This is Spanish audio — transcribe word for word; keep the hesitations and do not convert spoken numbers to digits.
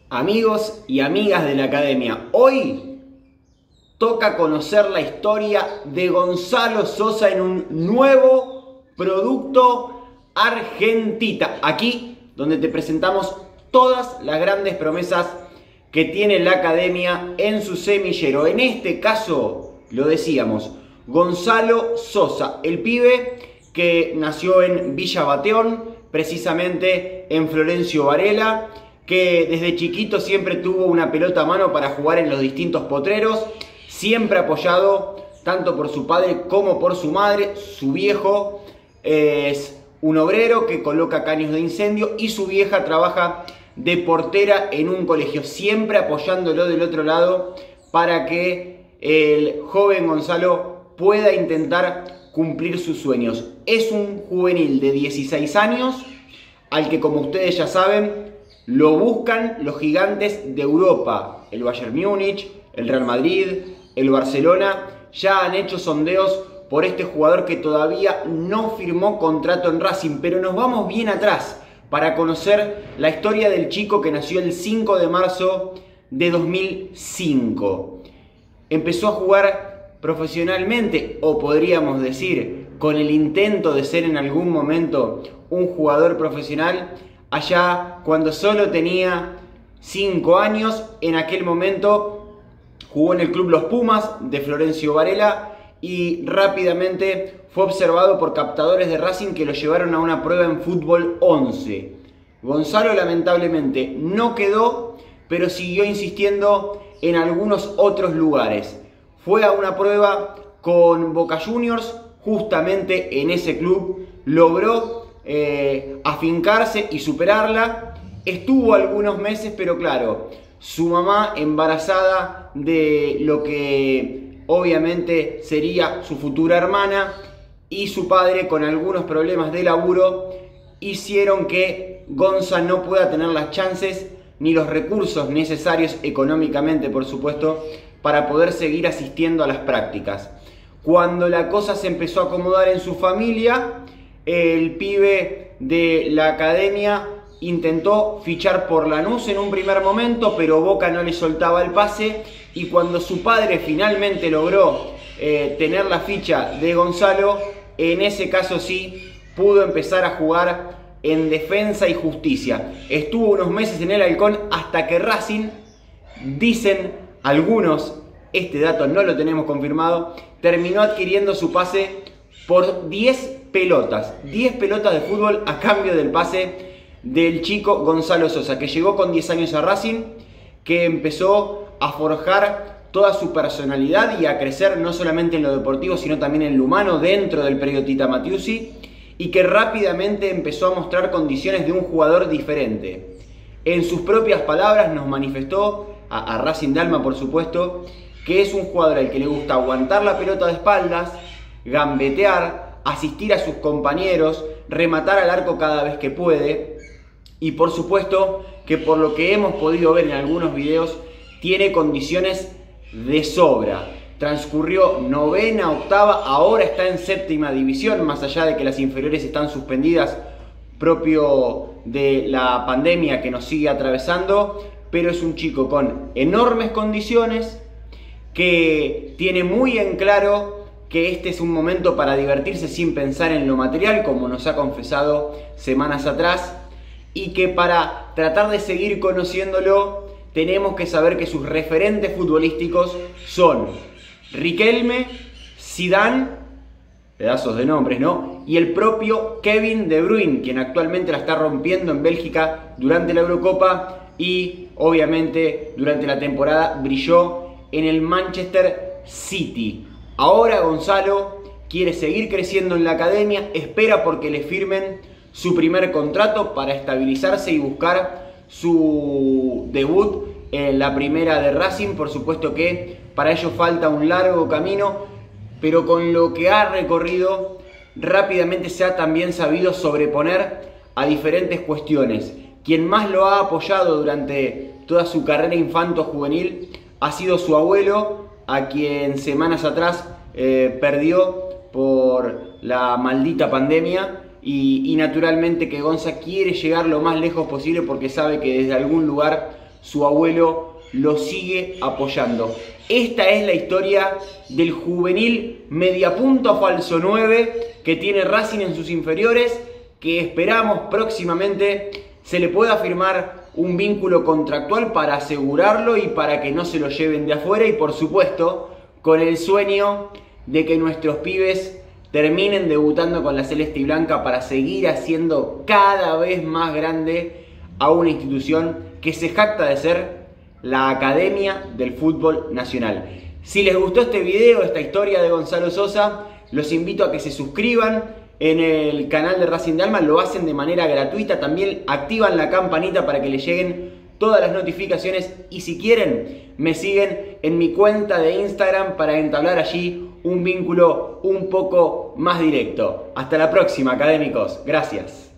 Amigos y amigas de la academia, hoy toca conocer la historia de Gonzalo Sosa en un nuevo producto Argentita. Aquí donde te presentamos todas las grandes promesas que tiene la academia en su semillero. En este caso, lo decíamos, Gonzalo Sosa, el pibe que nació en Villa Bateón, precisamente en Florencio Varela, que desde chiquito siempre tuvo una pelota a mano para jugar en los distintos potreros, siempre apoyado tanto por su padre como por su madre. Su viejo es un obrero que coloca caños de incendio y su vieja trabaja de portera en un colegio, siempre apoyándolo del otro lado para que el joven Gonzalo pueda intentar cumplir sus sueños. Es un juvenil de dieciséis años al que, como ustedes ya saben, lo buscan los gigantes de Europa. El Bayern Múnich, el Real Madrid, el Barcelona ya han hecho sondeos por este jugador que todavía no firmó contrato en Racing. Pero nos vamos bien atrás para conocer la historia del chico que nació el cinco de marzo de dos mil cinco. Empezó a jugar profesionalmente, o podríamos decir con el intento de ser en algún momento un jugador profesional, allá cuando solo tenía cinco años. En aquel momento jugó en el club Los Pumas de Florencio Varela y rápidamente fue observado por captadores de Racing que lo llevaron a una prueba en fútbol once. Gonzalo lamentablemente no quedó, pero siguió insistiendo en algunos otros lugares. Fue a una prueba con Boca Juniors, justamente en ese club logró eh, afincarse y superarla. Estuvo algunos meses, pero claro, su mamá, embarazada de lo que obviamente sería su futura hermana, y su padre, con algunos problemas de laburo, hicieron que Gonza no pueda tener las chances ni los recursos necesarios económicamente, por supuesto, para poder seguir asistiendo a las prácticas. Cuando la cosa se empezó a acomodar en su familia, el pibe de la academia intentó fichar por Lanús en un primer momento, pero Boca no le soltaba el pase, y cuando su padre finalmente logró eh, tener la ficha de Gonzalo, en ese caso sí pudo empezar a jugar en Defensa y Justicia. Estuvo unos meses en el Halcón hasta que Racing, dicen algunos, este dato no lo tenemos confirmado, terminó adquiriendo su pase por diez pelotas. diez pelotas de fútbol a cambio del pase del chico Gonzalo Sosa, que llegó con diez años a Racing, que empezó a forjar toda su personalidad y a crecer no solamente en lo deportivo, sino también en lo humano dentro del predio Tita Matiusi, y que rápidamente empezó a mostrar condiciones de un jugador diferente. En sus propias palabras nos manifestó, a, a Racing de Alma por supuesto, que es un jugador al que le gusta aguantar la pelota de espaldas, gambetear, asistir a sus compañeros, rematar al arco cada vez que puede, y por supuesto que, por lo que hemos podido ver en algunos videos, tiene condiciones de sobra. Transcurrió novena, octava, ahora está en séptima división, más allá de que las inferiores están suspendidas, propio de la pandemia que nos sigue atravesando, pero es un chico con enormes condiciones, que tiene muy en claro que este es un momento para divertirse sin pensar en lo material, como nos ha confesado semanas atrás, y que para tratar de seguir conociéndolo tenemos que saber que sus referentes futbolísticos son Riquelme, Zidane, pedazos de nombres, ¿no? Y el propio Kevin De Bruyne, quien actualmente la está rompiendo en Bélgica durante la Eurocopa y obviamente durante la temporada brilló en el Manchester City. Ahora Gonzalo quiere seguir creciendo en la academia, espera porque le firmen su primer contrato para estabilizarse y buscar su debut en la primera de Racing. Por supuesto que para ello falta un largo camino, pero con lo que ha recorrido rápidamente se ha también sabido sobreponer a diferentes cuestiones. Quien más lo ha apoyado durante toda su carrera infanto-juvenil ha sido su abuelo, a quien semanas atrás eh, perdió por la maldita pandemia. Y, y naturalmente que Gonza quiere llegar lo más lejos posible porque sabe que desde algún lugar su abuelo lo sigue apoyando. Esta es la historia del juvenil mediapunta falso nueve que tiene Racing en sus inferiores, que esperamos próximamente se le pueda firmar un vínculo contractual para asegurarlo y para que no se lo lleven de afuera, y por supuesto con el sueño de que nuestros pibes terminen debutando con la celeste y blanca para seguir haciendo cada vez más grande a una institución que se jacta de ser la Academia del Fútbol Nacional. Si les gustó este video, esta historia de Gonzalo Sosa, los invito a que se suscriban en el canal de Racing de Alma, lo hacen de manera gratuita, también activan la campanita para que les lleguen todas las notificaciones, y si quieren me siguen en mi cuenta de Instagram para entablar allí un vínculo un poco más directo. Hasta la próxima, académicos. Gracias.